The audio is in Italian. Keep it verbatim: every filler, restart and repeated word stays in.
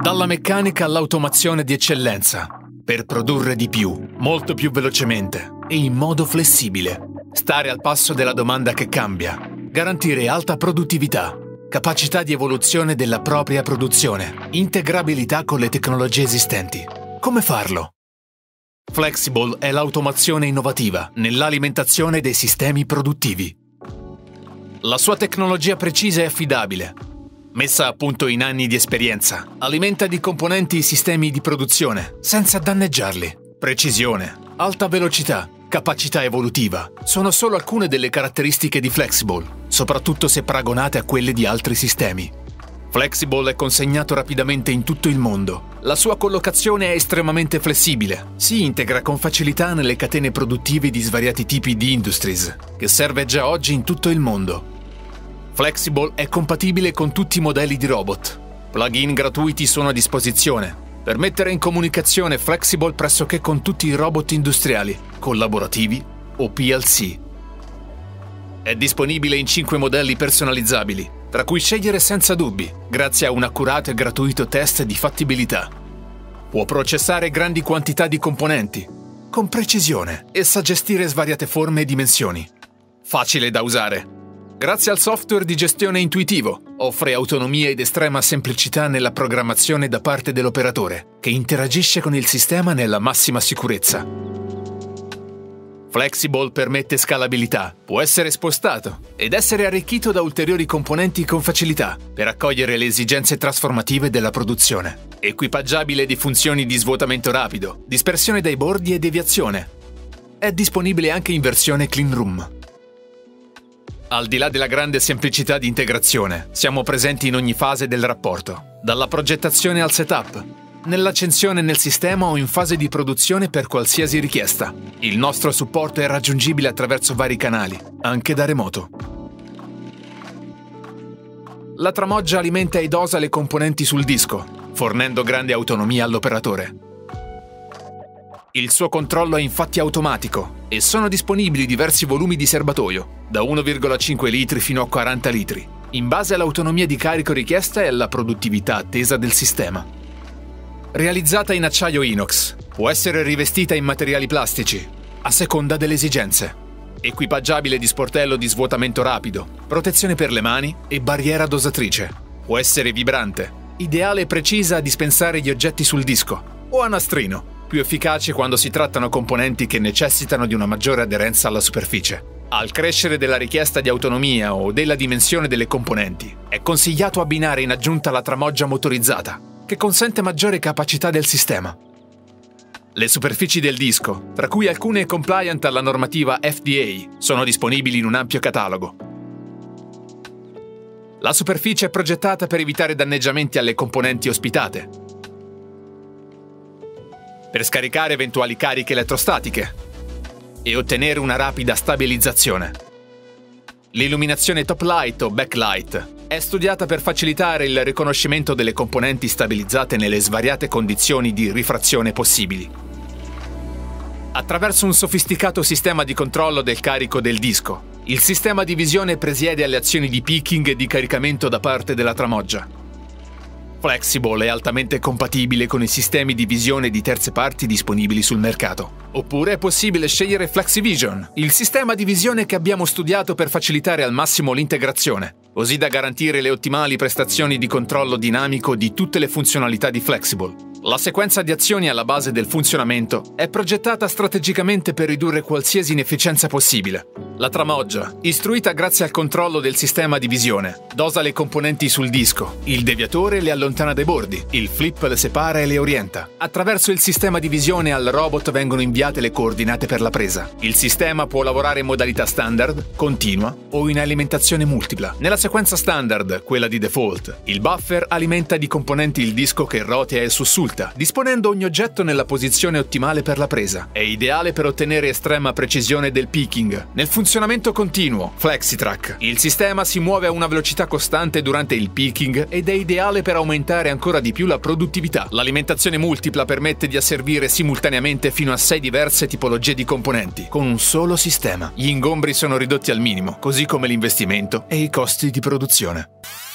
Dalla meccanica all'automazione di eccellenza, per produrre di più, molto più velocemente e in modo flessibile. Stare al passo della domanda che cambia, garantire alta produttività, capacità di evoluzione della propria produzione, integrabilità con le tecnologie esistenti. Come farlo? Flexible è l'automazione innovativa nell'alimentazione dei sistemi produttivi. La sua tecnologia precisa e affidabile, messa a punto in anni di esperienza, alimenta di componenti i sistemi di produzione senza danneggiarli. Precisione, alta velocità, capacità evolutiva sono solo alcune delle caratteristiche di Flexible, soprattutto se paragonate a quelle di altri sistemi. Flexible è consegnato rapidamente in tutto il mondo. La sua collocazione è estremamente flessibile. Si integra con facilità nelle catene produttive di svariati tipi di industries, che serve già oggi in tutto il mondo. Flexible è compatibile con tutti i modelli di robot. Plugin gratuiti sono a disposizione per mettere in comunicazione Flexible pressoché con tutti i robot industriali, collaborativi o P L C. È disponibile in cinque modelli personalizzabili, tra cui scegliere senza dubbi, grazie a un accurato e gratuito test di fattibilità. Può processare grandi quantità di componenti, con precisione, e sa gestire svariate forme e dimensioni. Facile da usare. Grazie al software di gestione intuitivo, offre autonomia ed estrema semplicità nella programmazione da parte dell'operatore, che interagisce con il sistema nella massima sicurezza. Flexible permette scalabilità, può essere spostato ed essere arricchito da ulteriori componenti con facilità per accogliere le esigenze trasformative della produzione. Equipaggiabile di funzioni di svuotamento rapido, dispersione dai bordi e deviazione. È disponibile anche in versione clean room. Al di là della grande semplicità di integrazione, siamo presenti in ogni fase del rapporto, dalla progettazione al setup, nell'accensione nel sistema o in fase di produzione per qualsiasi richiesta. Il nostro supporto è raggiungibile attraverso vari canali, anche da remoto. La tramoggia alimenta e dosa le componenti sul disco, fornendo grande autonomia all'operatore. Il suo controllo è infatti automatico e sono disponibili diversi volumi di serbatoio, da uno virgola cinque litri fino a quaranta litri, in base all'autonomia di carico richiesta e alla produttività attesa del sistema. Realizzata in acciaio inox, può essere rivestita in materiali plastici, a seconda delle esigenze. Equipaggiabile di sportello di svuotamento rapido, protezione per le mani e barriera dosatrice. Può essere vibrante, ideale e precisa a dispensare gli oggetti sul disco, o a nastrino, più efficace quando si trattano componenti che necessitano di una maggiore aderenza alla superficie. Al crescere della richiesta di autonomia o della dimensione delle componenti, è consigliato abbinare in aggiunta la tramoggia motorizzata, che consente maggiore capacità del sistema. Le superfici del disco, tra cui alcune compliant alla normativa F D A, sono disponibili in un ampio catalogo. La superficie è progettata per evitare danneggiamenti alle componenti ospitate, per scaricare eventuali cariche elettrostatiche e ottenere una rapida stabilizzazione. L'illuminazione top light o backlight è studiata per facilitare il riconoscimento delle componenti stabilizzate nelle svariate condizioni di rifrazione possibili. Attraverso un sofisticato sistema di controllo del carico del disco, il sistema di visione presiede alle azioni di picking e di caricamento da parte della tramoggia. Flexible è altamente compatibile con i sistemi di visione di terze parti disponibili sul mercato. Oppure è possibile scegliere FlexiVision, il sistema di visione che abbiamo studiato per facilitare al massimo l'integrazione, così da garantire le ottimali prestazioni di controllo dinamico di tutte le funzionalità di Flexible. La sequenza di azioni alla base del funzionamento è progettata strategicamente per ridurre qualsiasi inefficienza possibile. La tramoggia, istruita grazie al controllo del sistema di visione, dosa le componenti sul disco, il deviatore le allontana dai bordi, il flip le separa e le orienta. Attraverso il sistema di visione al robot vengono inviate le coordinate per la presa. Il sistema può lavorare in modalità standard, continua o in alimentazione multipla. Nella sequenza standard, quella di default, il buffer alimenta di componenti il disco che rotea e sussulta, disponendo ogni oggetto nella posizione ottimale per la presa. È ideale per ottenere estrema precisione del picking. Nel funzionamento continuo, FlexiTrack, il sistema si muove a una velocità costante durante il picking ed è ideale per aumentare ancora di più la produttività. L'alimentazione multipla permette di asservire simultaneamente fino a sei diverse tipologie di componenti, con un solo sistema. Gli ingombri sono ridotti al minimo, così come l'investimento e i costi di produzione.